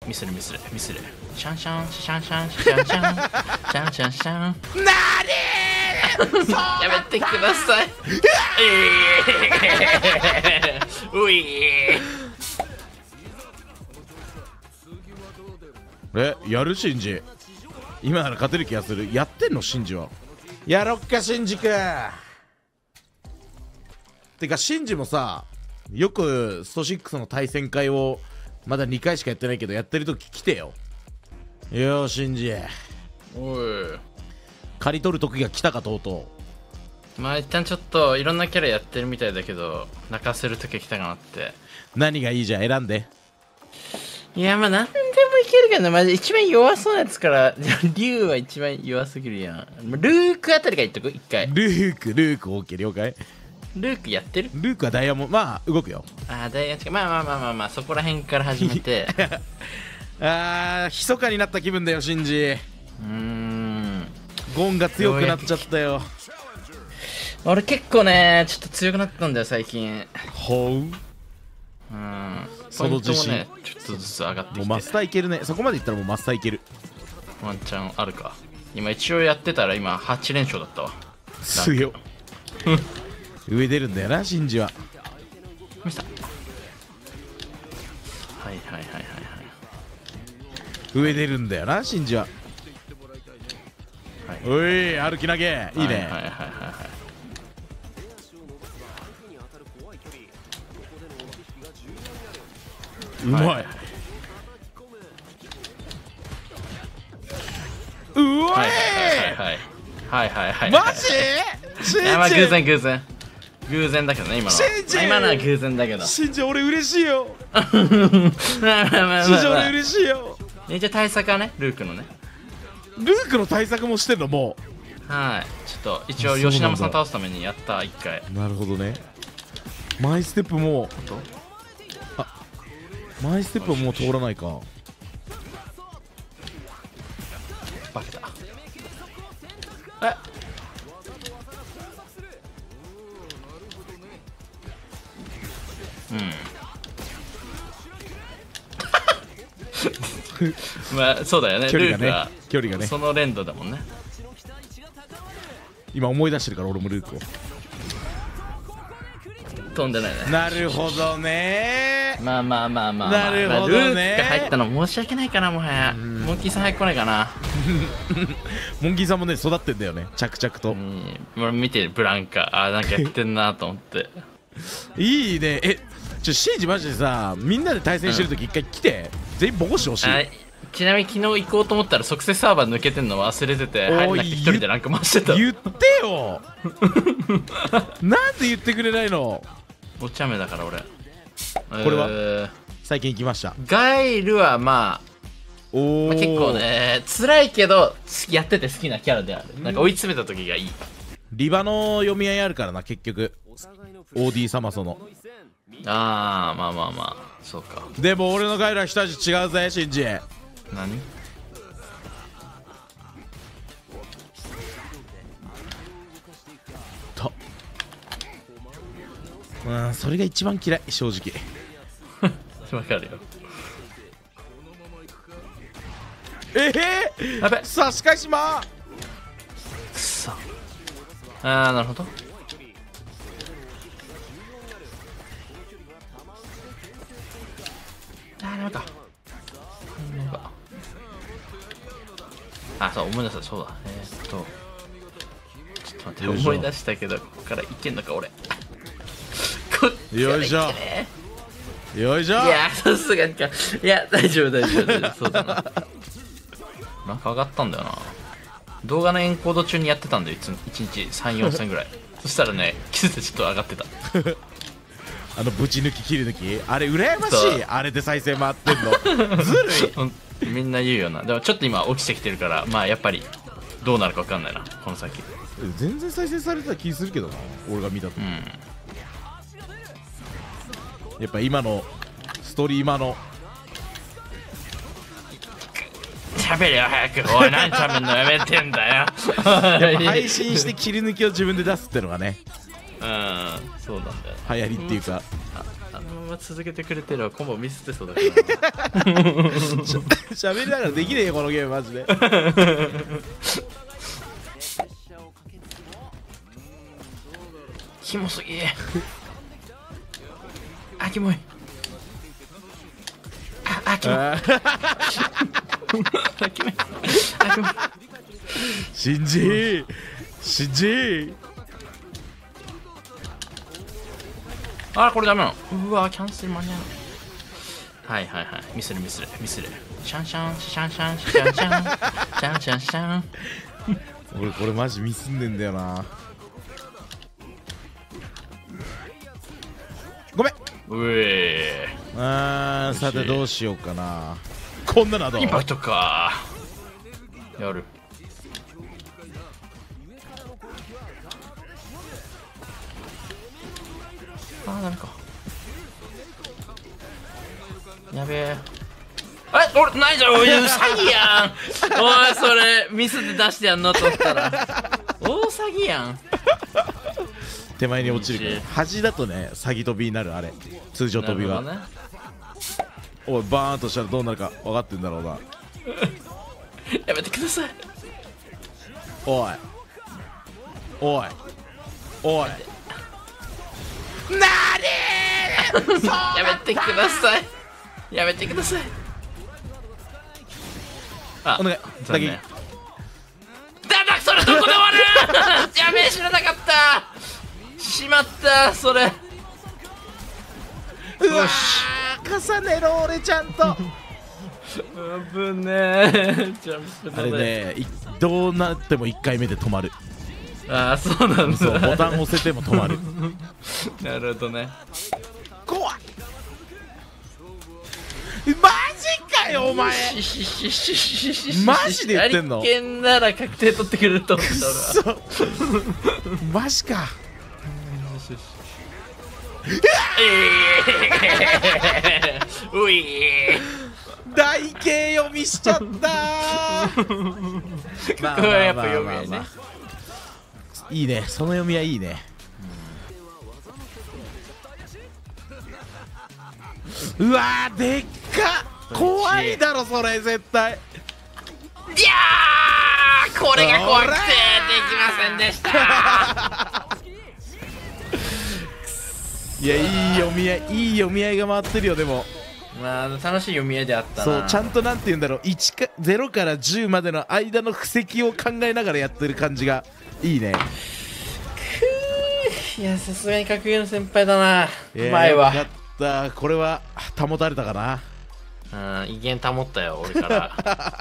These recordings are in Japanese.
ミスるシャンシャンシャンシャンシャンシャンシャンシャンシャンなやめてください。ういやるシンジ。今なら勝てる気がする。やってんのシンジは。やろっかシンジくん。てかシンジもさ、よくスト6の対戦会をまだ2回しかやってないけど、やってる時来てよ。よーシンジ、 おい、 刈り取る時が来たか。とうとまあ一旦ちょっといろんなキャラやってるみたいだけど、泣かせる時来たかなって。 う。何がいいじゃん、選んで。 いや、まあ何でもいけるけど、まあ一番弱そうなやつから、竜は一番弱すぎるやん。ルークあたりがいっとく、一回。 ルーク OK 了解。 ルークやってる？ ルークはダイヤモンド、まあ動くよ。 ああ、ダイヤ近い。まあ、そこら辺から始めて。 密かになった気分だよシンジ。ゴンが強くなっちゃったよ。 俺結構ね、ちょっと強くなったんだよ最近。 ほう。 その自信もね、ちょっとずつ上がってきて。 もうマスターいけるね。そこまでいったらもうマスターいける。 ワンチャンあるか。今一応やってたら今8連勝だったわ。 強っ。上出るんだよなシンジは。 見せた。はい。 上出るんだよなシンジは。おい、歩き投げいいね。うまい。うわはい。 マジ？シンジ。 まあ偶然だけどね、今のは偶然だけど。 シンジ俺嬉しいよ。 まあシンジ俺嬉しいよ。 一応対策はね、ルークのね。 ルークの対策もしてんのもう。はい。ちょっと一応吉永さん倒すためにやった一回。 なるほどね。マイステップもマイステップはもう通らないか。 化けた。まあそうだよね。 距離がね、 ルークは距離がね。 その連動だもんね。 今思い出してるから俺もルークを。 飛んでないね。 なるほどね。 まあなるほどね。 ルークが入ったの申し訳ないかな、もはや。モンキーさん早く来ないかな。 モンキーさんもね育ってんだよね、着々と。 俺見てるブランカ、なんかやってんなと思って。 いいね。シンジマジでさ、みんなで対戦してるとき一回来て、全員ボコしてほしい。 ちなみに昨日行こうと思ったら即セサーバー抜けてんの忘れてて、入んなくて一人でなんか回してた。 言ってよ。なんで言ってくれないの。 お茶目だから俺。 これは最近行きました。 ガイルはまあ結構ね辛いけどやってて好きなキャラである。なんか追い詰めた時がいい。 リバの読み合いあるからな結局。OD サマソの。 まあそうか。 でも俺のガイルは一味違うぜシンジ。 何？ それが一番嫌い正直。 わかるよ。 やべ、差し返しまくそ。なるほど。なんかそう思い出した。そうだ。ちょっと待って、思い出したけどここからいけんのか俺。 よいしょよいしょ。 いやさすがにか。いや大丈夫そうだな。なんか上がったんだよな。動画のエンコード中にやってたんだよ。1日3、4戦ぐらい。そしたらね気づいてちょっと上がってた。 ぶち抜き切り抜きあれ羨ましい。あれで再生回ってんのずるい。みんな言うよな。でもちょっと今落ちてきてるからまあやっぱりどうなるか分かんないなこの先。 全然再生されてた気するけどな俺が見たと。やっぱ今のストリーマーの喋れよ早く。おい何喋んのやめてんだよ。 やっぱ配信して切り抜きを自分で出すってのがねそうなんだよ。 流行りっていうか。 続けてくれてるわ。コンボミスってそうだからな。 喋りながらできねえよこのゲームマジで。 キモすぎ。あ、キモい。キモい。あ、キモい。あ、キモい。 シンジあ、これダメなの。うわ、キャンセル間に合う。はいはいはい。ミスる。シャンシャンシャンシャンシャンシャンシャンシャンシャン。 俺これマジミスんでんだよな。ごめん。さてどうしようかな。こんなのはどう？ インパクトか。やる。ダメか。やべえ。俺ないじゃん。おい、詐欺やん。おい、それミスで出してやんのと思ったら大詐欺やん。 手前に落ちるから端だとね、詐欺飛びになる。あれ通常飛びは、ね、おいバーンとしたらどうなるか分かってんだろうな。 やめてください。 おいなーやめてください。やめてください。 お願い。 残念。それどこで終わる。やべえ、知らなかった。しまった、それ。 うわー、重ねろ俺ちゃんと。 危ねえ。 あれね、どうなっても1回目で止まる。 ああ、そうなんだ。 そうボタン押せても止まる。 なるほどね。 怖い。マジかよお前。マジで言ってんの？ ありけんなら確定取ってくれると思った俺。マジか。 うい。 台形読みしちゃったー。 これはやっぱ読み合いね。 いいね、その読みはいいね。うわー、でっか。怖いだろそれ絶対。 いやー、これが怖くてできませんでした。 いや、いい読み合いが回ってるよ。でもまあ楽しい読み合いであったな。 そう、ちゃんとなんて言うんだろう、0から10までの間の布石を考えながらやってる感じがいいね。 いや、さすがに格ゲーの先輩だな。うまいわ。 よかった。これは保たれたかな。 威厳保ったよ俺から。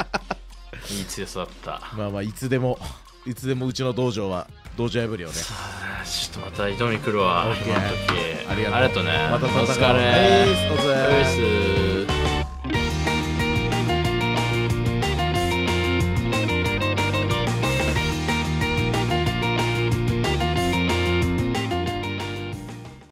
いい強さだった。 まあまあ、いつでもうちの道場は道場破りをね。 ちょっとまた挑みに来るわ。今の時ありがとうね。 またお疲れ。